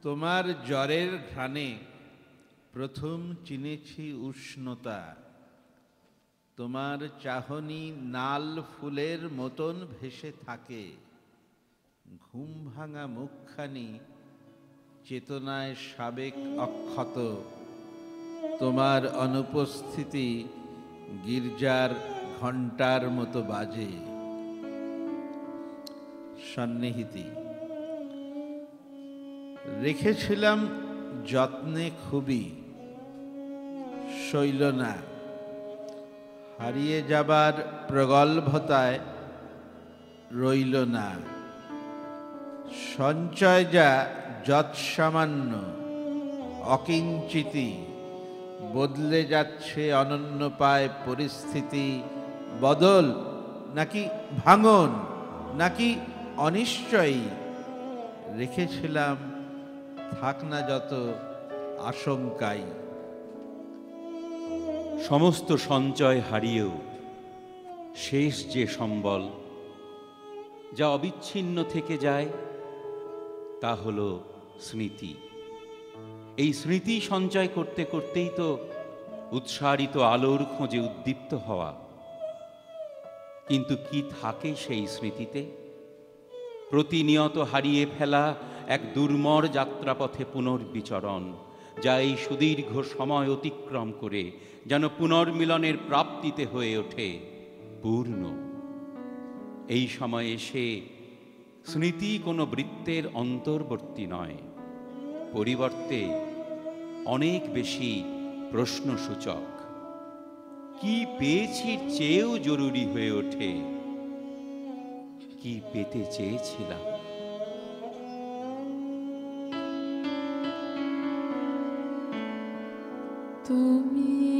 তোমার জ্বরের ঘ্রাণে প্রথম চিনেছি উষ্ণতা। তোমার চাহনি নাল ফুলের মতন ভেসে থাকে। ঘুম ভাঙা মুখখানি চেতনায় সাবেক অক্ষত। তোমার অনুপস্থিতি গির্জার ঘণ্টার মতো বাজে। সন্নিহিতি। রেখেছিলাম যত্নে খুবই, শৈল না। হারিয়ে যাবার প্রগল্ভতায় রইল না। সঞ্চয় যা যৎসামান্য, অকিঞ্চিতি, বদলে যাচ্ছে অনন্য পায় পরিস্থিতি। বদল নাকি ভাঙন নাকি অনিশ্চয়ই। রেখেছিলাম থাক না যত আশঙ্কাই। সমস্ত সঞ্চয় হারিয়েও শেষ যে সম্বল যা অবিচ্ছিন্ন থেকে যায় তা হল স্মৃতি। এই স্মৃতি সঞ্চয় করতে করতেই তো উৎসারিত আলোর খোঁজে উদ্দীপ্ত হওয়া। কিন্তু কি থাকে সেই স্মৃতিতে? প্রতিনিয়ত হারিয়ে ফেলা এক দুর্মর যাত্রাপথে পুনর্বিচরণ, যা এই সুদীর্ঘ সময় অতিক্রম করে যেন পুনর্মিলনের প্রাপ্তিতে হয়ে ওঠে পূর্ণ। এই সময়ে এসে স্মৃতি কোনো বৃত্তের অন্তর্বর্তী নয়, পরিবর্তে অনেক বেশি প্রশ্নসূচক। কি পেয়েছি চেয়েও জরুরি হয়ে ওঠে কি পেতে চেয়েছিলাম। তুমি